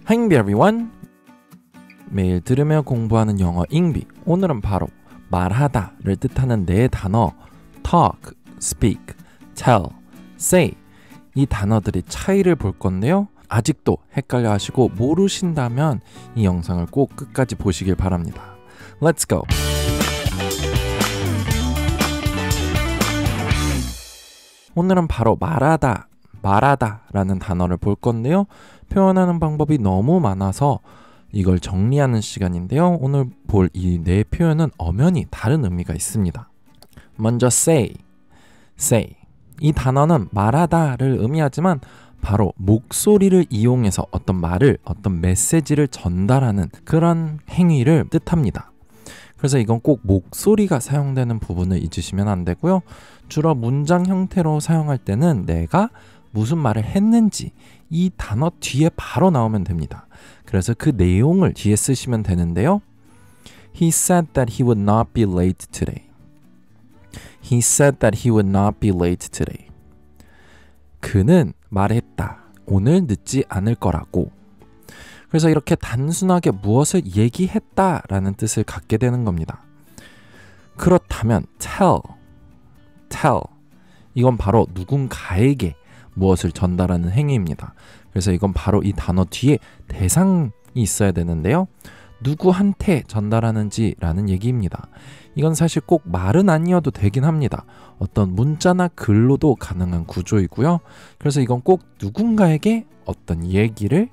Hi everyone. 매일 들으며 공부하는 영어 잉비. 오늘은 바로 말하다를 뜻하는 네 단어 talk, speak, tell, say 이 단어들의 차이를 볼 건데요. 아직도 헷갈려 하시고 모르신다면 이 영상을 꼭 끝까지 보시길 바랍니다. Let's go! 오늘은 바로 말하다라는 단어를 볼 건데요. 표현하는 방법이 너무 많아서 이걸 정리하는 시간인데요. 오늘 볼 이 네 표현은 엄연히 다른 의미가 있습니다. 먼저 say. 이 단어는 말하다를 의미하지만 바로 목소리를 이용해서 어떤 말을, 어떤 메시지를 전달하는 그런 행위를 뜻합니다. 그래서 이건 꼭 목소리가 사용되는 부분을 잊으시면 안 되고요. 주로 문장 형태로 사용할 때는 내가 무슨 말을 했는지 이 단어 뒤에 바로 나오면 됩니다. 그래서 그 내용을 뒤에 쓰시면 되는데요. He said that he would not be late today. He said that he would not be late today. 그는 말했다. 오늘 늦지 않을 거라고. 그래서 이렇게 단순하게 무엇을 얘기했다라는 뜻을 갖게 되는 겁니다. 그렇다면 tell. 이건 바로 누군가에게 무엇을 전달하는 행위입니다. 그래서 이건 바로 이 단어 뒤에 대상이 있어야 되는데요. 누구한테 전달하는지라는 얘기입니다. 이건 사실 꼭 말은 아니어도 되긴 합니다. 어떤 문자나 글로도 가능한 구조이고요. 그래서 이건 꼭 누군가에게 어떤 얘기를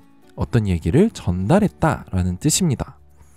전달했다라는 뜻입니다.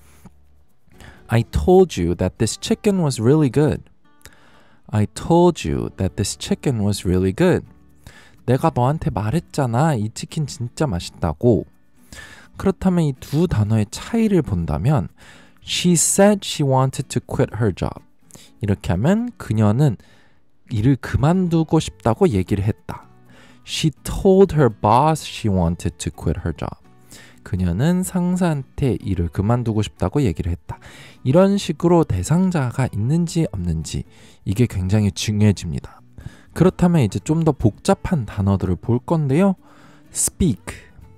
I told you that this chicken was really good. I told you that this chicken was really good. 내가 너한테 말했잖아. 이 치킨 진짜 맛있다고. 그렇다면 이 두 단어의 차이를 본다면 She said she wanted to quit her job. 이렇게 하면 그녀는 일을 그만두고 싶다고 얘기를 했다. She told her boss she wanted to quit her job. 그녀는 상사한테 일을 그만두고 싶다고 얘기를 했다. 이런 식으로 대상자가 있는지 없는지 이게 굉장히 중요해집니다. 그렇다면 이제 좀 더 복잡한 단어들을 볼 건데요. speak.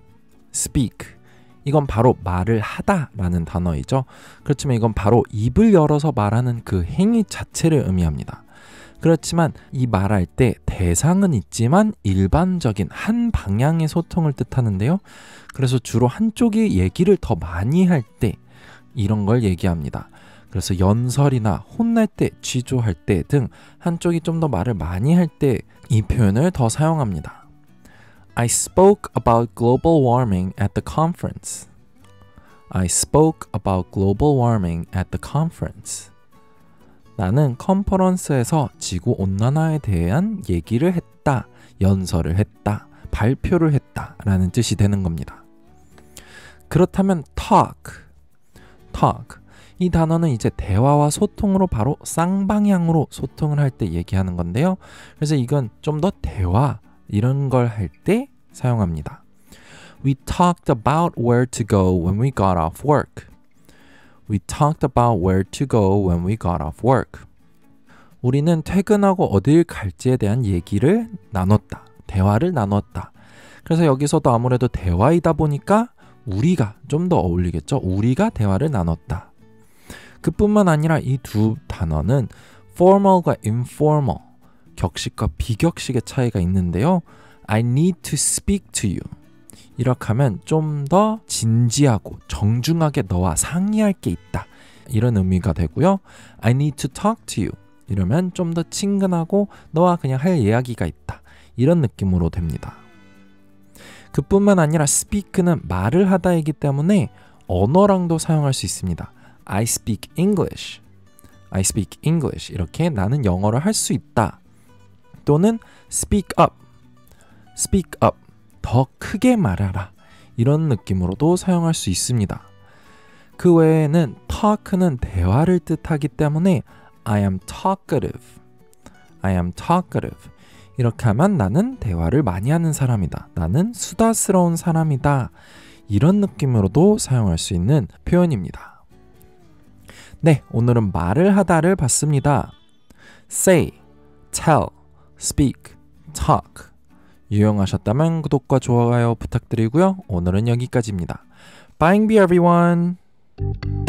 이건 바로 말을 하다라는 단어이죠. 그렇지만 이건 바로 입을 열어서 말하는 그 행위 자체를 의미합니다. 그렇지만 이 말할 때 대상은 있지만 일반적인 한 방향의 소통을 뜻하는데요. 그래서 주로 한쪽이 얘기를 더 많이 할 때 이런 걸 얘기합니다. 그래서 연설이나 혼날 때, 취조할 때 등 한쪽이 좀 더 말을 많이 할 때 이 표현을 더 사용합니다. I spoke about global warming at the conference. I spoke about global warming at the conference. 나는 컨퍼런스에서 지구온난화에 대한 얘기를 했다, 연설을 했다, 발표를 했다 라는 뜻이 되는 겁니다. 그렇다면 talk. 이 단어는 이제 대화와 소통으로 바로 쌍방향으로 소통을 할 때 얘기하는 건데요. 그래서 이건 좀 더 대화 이런 걸 할 때 사용합니다. We talked about where to go when we got off work. We talked about where to go when we got off work. 우리는 퇴근하고 어딜 갈지에 대한 얘기를 나눴다. 대화를 나눴다. 그래서 여기서도 아무래도 대화이다 보니까 우리가 좀 더 어울리겠죠. 우리가 대화를 나눴다. 그뿐만 아니라 이 두 단어는 formal과 informal, 격식과 비격식의 차이가 있는데요. I need to speak to you. 이렇게 하면 좀 더 진지하고 정중하게 너와 상의할 게 있다. 이런 의미가 되고요. I need to talk to you. 이러면 좀 더 친근하고 너와 그냥 할 이야기가 있다. 이런 느낌으로 됩니다. 그뿐만 아니라 speak는 말을 하다이기 때문에 언어랑도 사용할 수 있습니다. I speak English. I speak English. 이렇게 나는 영어를 할 수 있다. 또는 speak up. speak up. 더 크게 말하라. 이런 느낌으로도 사용할 수 있습니다. 그 외에는 talk는 대화를 뜻하기 때문에 I am talkative. I am talkative. 이렇게 하면 나는 대화를 많이 하는 사람이다. 나는 수다스러운 사람이다. 이런 느낌으로도 사용할 수 있는 표현입니다. 네, 오늘은 말을 하다를 봤습니다. say, tell, speak, talk. 유용하셨다면 구독과 좋아요 부탁드리고요. 오늘은 여기까지입니다. Bye everyone!